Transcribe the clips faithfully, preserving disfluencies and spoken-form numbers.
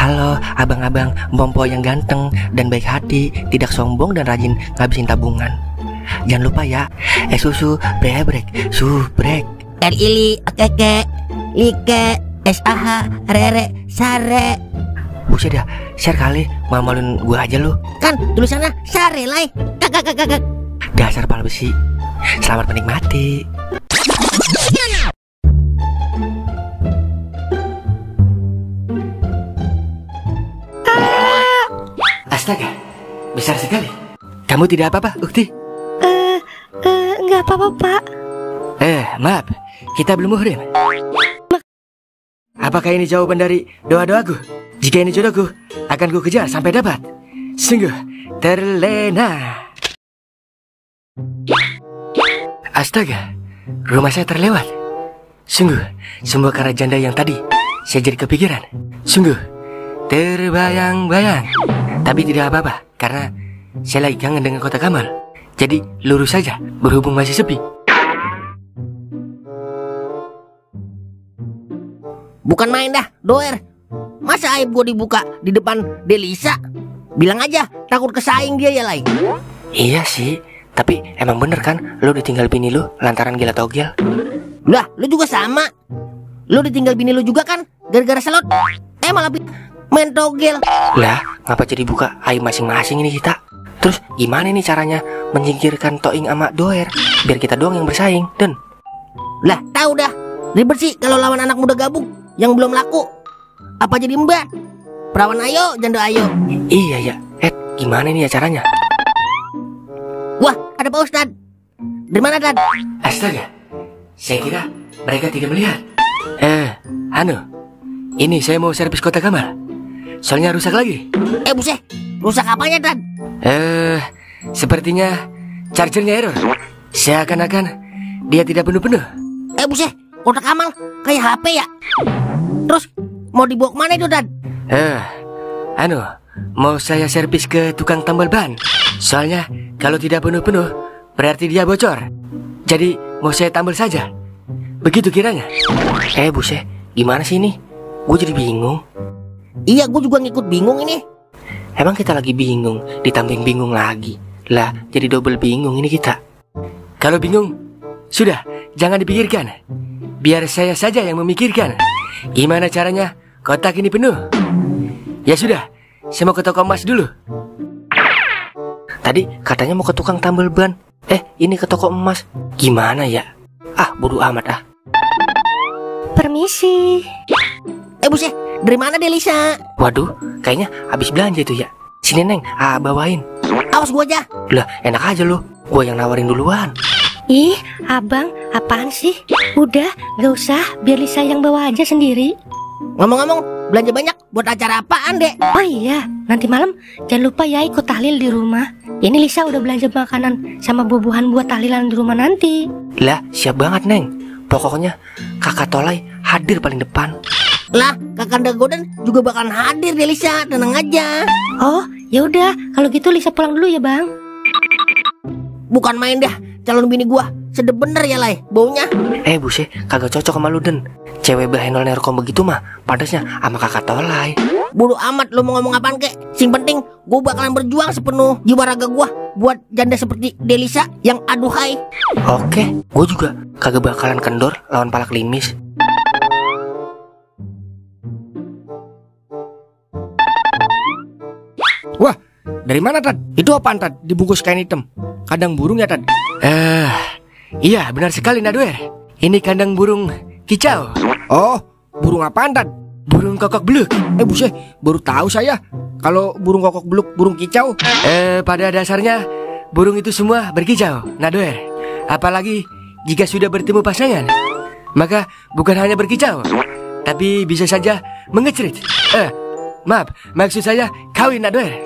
Halo abang-abang Bompo yang ganteng dan baik hati, tidak sombong dan rajin ngabisin tabungan. Jangan lupa ya, eh susu brebrek, subrek. R ili, keke, like, S A H, rere, sare. Buset dah, share kali, malu-maluin gua aja lu. Kan tulisannya sare lai. Kakak kakak kakak. Dasar pala besi. Selamat menikmati. Astaga, besar sekali. Kamu tidak apa-apa, Ukti? Eh, eh, nggak apa-apa, Pak. Eh, maaf, kita belum muhrim. Apakah ini jawaban dari doa-doaku? Jika ini jodohku, akan ku kejar sampai dapat. Sungguh terlena. Astaga, rumah saya terlewat. Sungguh, semua karena janda yang tadi saya jadi kepikiran. Sungguh terbayang-bayang. Tapi tidak apa-apa, karena saya lagi kangen dengan Kota Kamal. Jadi lurus saja, berhubung masih sepi. Bukan main dah, Doer. Masa aib gue dibuka di depan Delisa? Bilang aja, takut kesaing dia ya, Lai. Iya sih, tapi emang bener kan lu ditinggal bini lu lantaran gila togel? Lah, lu juga sama. Lu ditinggal bini lu juga kan gara-gara selot. Eh malah main togel. Lah, ngapa jadi buka aib masing-masing ini kita? Terus gimana nih caranya menyingkirkan Toing sama Doer biar kita doang yang bersaing, Den? Lah, tahu dah. Ribet sih kalau lawan anak muda gabung yang belum laku. Apa jadi mbak? Perawan ayo, janda ayo. Iya ya. Eh, gimana nih ya caranya? Wah, ada Pak Ustad. Dari mana, Dad? Astaga, saya kira mereka tidak melihat. Eh, anu, ini saya mau servis Kota Kamal. Soalnya rusak lagi. Eh, buset, rusak apanya, Dad? Eh, sepertinya chargernya error. Seakan-akan dia tidak penuh-penuh. Eh, buset, Kota Kamal kayak H P ya. Terus mau dibawa kemana itu, Dad? Eh, anu, mau saya servis ke tukang tambal ban. Soalnya kalau tidak penuh-penuh berarti dia bocor. Jadi mau saya tambal saja. Begitu kiranya. Eh, buset, gimana sih ini? Gue jadi bingung. Iya, gue juga ngikut bingung ini. Emang kita lagi bingung, ditambahin bingung lagi. Lah, jadi double bingung ini kita. Kalau bingung, sudah, jangan dipikirkan. Biar saya saja yang memikirkan. Gimana caranya kotak ini penuh? Ya sudah, saya mau ke toko emas dulu. Tadi katanya mau ke tukang tambal ban. Eh, ini ke toko emas. Gimana ya? Ah, bodo amat ah. Permisi. Eh, buset, dari mana Delisa? Waduh, kayaknya habis belanja itu ya. Sini Neng, ah bawain. Awas gua aja. Lah, enak aja lu. Gua yang nawarin duluan. Ih, abang, apaan sih? Udah, gak usah, biar Lisa yang bawa aja sendiri. Ngomong-ngomong, belanja banyak buat acara apaan, Dek? Oh iya, nanti malam jangan lupa ya ikut tahlil di rumah. Ini Lisa udah belanja makanan sama buah-buahan buat tahlilan di rumah nanti. Lah, siap banget Neng. Pokoknya kakak Tolai hadir paling depan. Lah, Kakanda Godan juga bakalan hadir deh, Lisa, tenang aja. Oh, ya udah, kalau gitu Lisa pulang dulu ya, Bang. Bukan main dah, calon bini gua sedep bener ya, Lai, baunya. Eh, buset, kagak cocok sama lu, Den. Cewek bahenol nerkom begitu mah pantasnya sama kakak Tolai. Bodo amat lo mau ngomong apaan kek. Sing penting gua bakalan berjuang sepenuh jiwa raga gua buat janda seperti Delisa yang aduhai. Oke, gua juga kagak bakalan kendor lawan palak limis. Wah, dari mana, Tad? Itu apaan, Tad? Dibungkus kain hitam. Kandang burung ya, Tad? Eh, iya benar sekali, Naduer. Ini kandang burung kicau. Oh, burung apaan, Tad? Burung kokok beluk. Eh, buset, baru tahu saya kalau burung kokok beluk burung kicau. Eh, pada dasarnya burung itu semua berkicau, Naduer. Apalagi jika sudah bertemu pasangan, maka bukan hanya berkicau, tapi bisa saja mengecrit. Eh, maaf, maksud saya kawin, Naduer.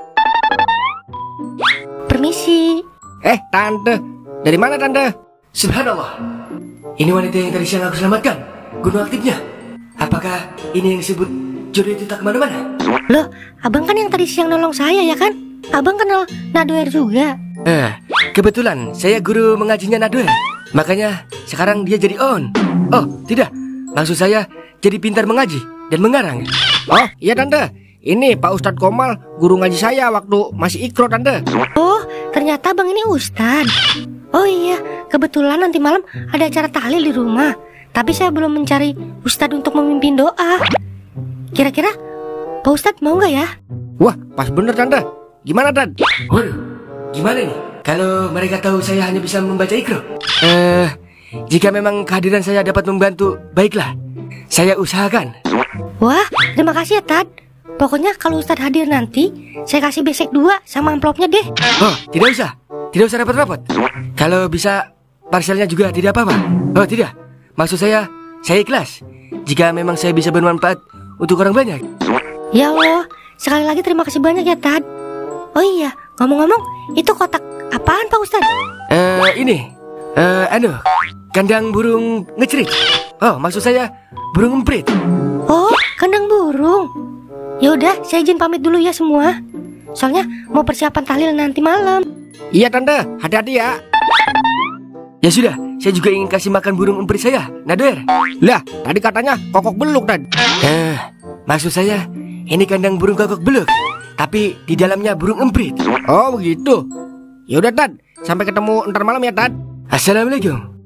Permisi. Eh, Tante, dari mana, Tante? Subhanallah, ini wanita yang tadi siang aku selamatkan. Gunung aktifnya. Apakah ini yang disebut jodoh itu tak kemana-mana? Loh, abang kan yang tadi siang nolong saya ya kan? Abang kenal Naduer juga. Eh, kebetulan saya guru mengajinya Naduer. Makanya sekarang dia jadi on. Oh, tidak. Maksud saya jadi pintar mengaji dan mengarang. Oh iya tante, ini Pak Ustadz Komal, guru ngaji saya waktu masih ikro tante. Oh, ternyata bang ini ustad. Oh iya, kebetulan nanti malam ada acara tahlil di rumah. Tapi saya belum mencari ustad untuk memimpin doa. Kira-kira Pak Ustadz mau nggak ya? Wah, pas bener tante. Gimana Tad? Waduh, gimana nih kalau mereka tahu saya hanya bisa membaca ikro? Eh, jika memang kehadiran saya dapat membantu, baiklah, saya usahakan. Wah, terima kasih ya Tad. Pokoknya kalau Ustadz hadir nanti, saya kasih besek dua sama amplopnya deh. Oh, tidak usah, tidak usah repot-repot. Kalau bisa parselnya juga tidak apa-apa. Oh tidak, maksud saya, saya ikhlas jika memang saya bisa bermanfaat untuk orang banyak. Ya Allah, sekali lagi terima kasih banyak ya Tad. Oh iya, ngomong-ngomong, itu kotak apaan Pak Ustadz? Eh, ini, eh, anu, kandang burung ngecerit. Oh, maksud saya burung emprit. Oh, kandang burung. Ya udah, saya izin pamit dulu ya semua. Soalnya mau persiapan tahlil nanti malam. Iya tante, hati-hati ya. Ya sudah, saya juga ingin kasih makan burung emprit saya, Nader. Lah, tadi katanya kokok beluk Tad. Eh, maksud saya ini kandang burung kokok beluk, tapi di dalamnya burung emprit. Oh begitu. Ya udah Tad, sampai ketemu ntar malam ya Tad. Assalamualaikum.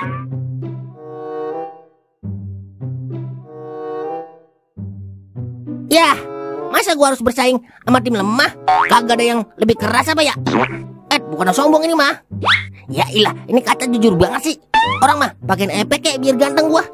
Ya, masa gua harus bersaing sama tim lemah? Kagak ada yang lebih keras apa ya? Eh, bukan sombong ini mah. Ya ilah, ini kaca jujur banget sih. Orang mah pakein epek kayak biar ganteng gua.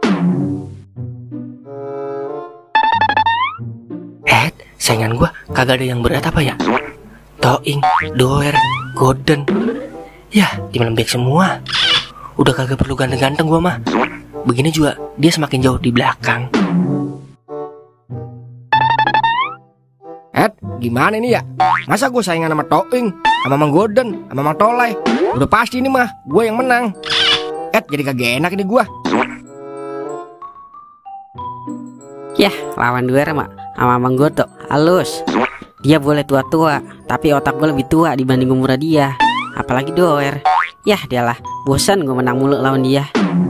Eh, saingan gua kagak ada yang berat apa ya? Toing, Doer, Goden. Ya, tim lembek semua. Udah kagak perlu ganteng-ganteng gua mah. Begini juga dia semakin jauh di belakang. Ed, gimana ini ya? Masa gue saingan sama Toing, sama Mang Goden, sama Mang Tolai? Udah pasti ini mah, gue yang menang. Ed, jadi kagak enak ini gue. Yah, lawan Duer sama, sama Mang Goto, halus. Dia boleh tua-tua, tapi otak gue lebih tua dibanding umurnya dia. Apalagi Doer. Yah, dialah, bosan gue menang mulu lawan dia.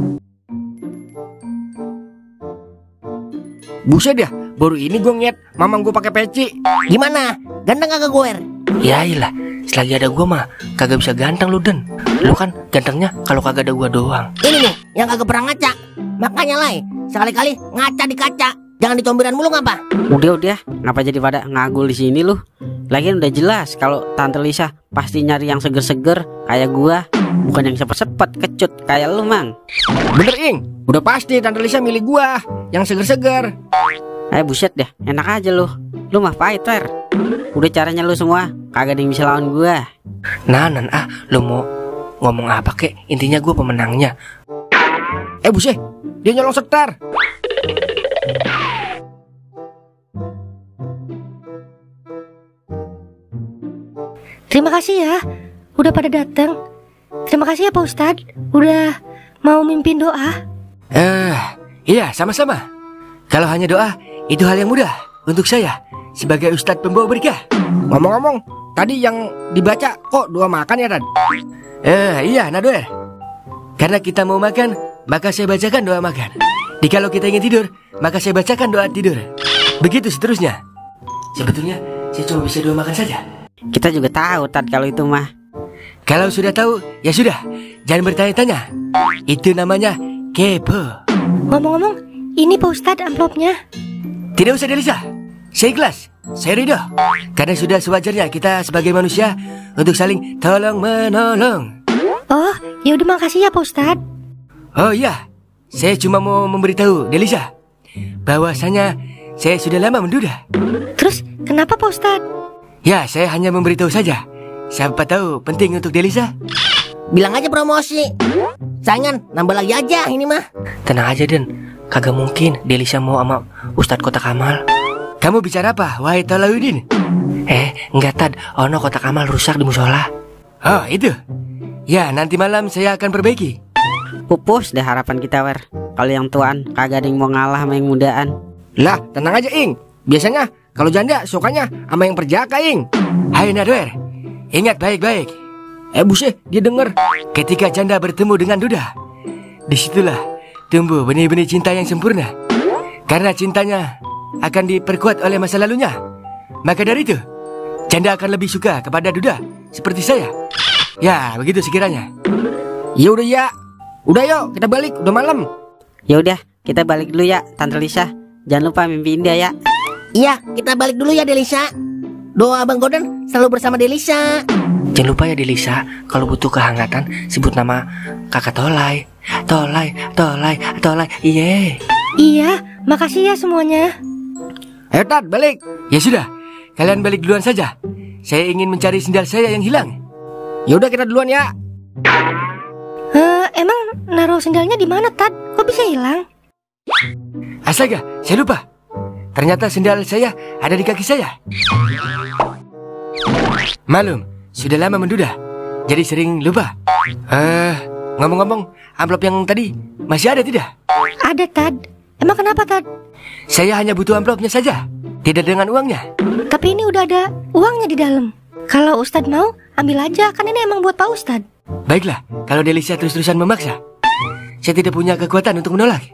Buset ya, baru ini gue ngeliat mamang gue pakai peci. Gimana? Ganteng kagak goer? Ya iyalah, selagi ada gua mah kagak bisa ganteng lu Den. Lu kan gantengnya kalau kagak ada gua doang. Ini nih, yang kagak pernah ngaca. Makanya Lai, sekali-kali ngaca di kaca. Jangan dicomberan mulu ngapa? Udah udah, ngapa jadi pada ngagul di sini lu? Lagian udah jelas kalau Tante Lisa pasti nyari yang seger-seger kayak gua, bukan yang sepet-sepet kecut kayak lu Mang. Bener Ing, udah pasti Tante Lisa milih gua yang seger-seger. Eh buset deh, enak aja lu. Lu mah fighter. Udah caranya lu semua kagak ada yang bisa lawan gua. Nah, nan ah, lu mau ngomong apa kek? Intinya gua pemenangnya. Eh buset, dia nyolong setar. Terima kasih ya, udah pada datang. Terima kasih ya Pak Ustadz, udah mau mimpin doa. Eh, iya sama-sama. Kalau hanya doa, itu hal yang mudah untuk saya sebagai Ustadz pembawa berkah. Ngomong-ngomong, tadi yang dibaca kok doa makan ya Tad? Eh, iya Nadoer. Karena kita mau makan, maka saya bacakan doa makan. Jikalau kita ingin tidur, maka saya bacakan doa tidur. Begitu seterusnya. Sebetulnya saya cuma bisa doa makan saja. Kita juga tahu Tad kalau itu mah. Kalau sudah tahu, ya sudah. Jangan bertanya-tanya. Itu namanya kepo. Ngomong-ngomong, ini Pak Ustadz amplopnya. Tidak usah Delisa. Saya ikhlas, saya ridho. Karena sudah sewajarnya kita sebagai manusia untuk saling tolong menolong. Oh, ya udah makasih ya Pak Ustadz. Oh iya, saya cuma mau memberitahu Delisa bahwasanya saya sudah lama menduda. Terus kenapa Pak Ustadz? Ya, saya hanya memberitahu saja. Siapa tahu penting untuk Delisa. Bilang aja promosi. Saingan, nambah lagi aja ini mah. Tenang aja Den, kagak mungkin Delisa mau sama Ustadz Kotak Amal. Kamu bicara apa, wahai Talaudin? Eh, enggak Tad, ono Kotak Amal rusak di musola. Oh, itu. Ya, nanti malam saya akan perbaiki. Pupus deh harapan kita Wer. Kalau yang tuaan kagak ada yang mau ngalah sama yang mudaan. Lah, tenang aja Ing. Biasanya kalau janda sukanya sama yang perjaka Ing. Hai Nadoer, ingat baik-baik. Eh buset, dia denger. Ketika janda bertemu dengan duda, disitulah tumbuh benih-benih cinta yang sempurna. Karena cintanya akan diperkuat oleh masa lalunya. Maka dari itu, janda akan lebih suka kepada duda seperti saya. Ya, begitu sekiranya. Ya udah ya. Udah yuk, kita balik, udah malam. Ya udah, kita balik dulu ya, Tante Lisa. Jangan lupa mimpi indah ya. Iya, kita balik dulu ya Delisa. Doa Bang Gordon selalu bersama Delisa. Jangan lupa ya Delisa, kalau butuh kehangatan sebut nama kakak Tolai. Tolai, Tolai, Tolai, iye. Iya, makasih ya semuanya. Ayo Tat, balik. Ya sudah, kalian balik duluan saja. Saya ingin mencari sendal saya yang hilang. Ya udah kita duluan ya. Eh, emang naruh sendalnya di mana, Tad? Kok bisa hilang? Astaga, saya lupa. Ternyata sendal saya ada di kaki saya. Malum, sudah lama menduda, jadi sering lupa. Eh, ngomong-ngomong, amplop yang tadi masih ada tidak? Ada, Tad. Emang kenapa, Tad? Saya hanya butuh amplopnya saja, tidak dengan uangnya. Tapi ini udah ada uangnya di dalam. Kalau Ustadz mau, ambil aja. Kan ini emang buat Pak Ustadz. Baiklah, kalau Delisa terus-terusan memaksa, saya tidak punya kekuatan untuk menolak.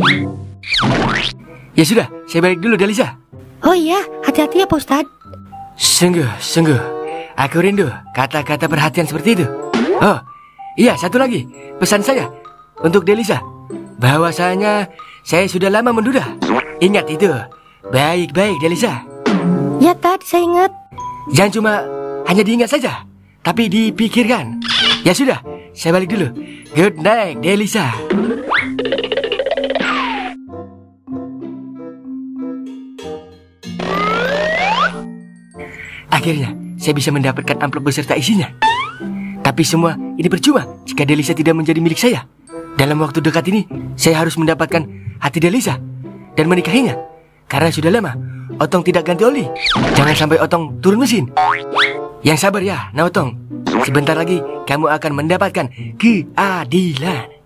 Ya sudah, saya balik dulu Delisa. Oh iya, hati-hati ya Pak Ustadz. Sungguh, sungguh, aku rindu kata-kata perhatian seperti itu. Oh, iya satu lagi, pesan saya untuk Delisa, bahwasanya saya sudah lama menduda. Ingat itu, baik-baik Delisa. Ya Tad, saya ingat. Jangan cuma hanya diingat saja, tapi dipikirkan. Ya sudah, saya balik dulu. Good night, Delisa. Akhirnya, saya bisa mendapatkan amplop beserta isinya. Tapi semua ini percuma jika Delisa tidak menjadi milik saya. Dalam waktu dekat ini, saya harus mendapatkan hati Delisa dan menikahinya. Karena sudah lama, Otong tidak ganti oli. Jangan sampai Otong turun mesin. Yang sabar ya, Nah Otong. Sebentar lagi kamu akan mendapatkan keadilan.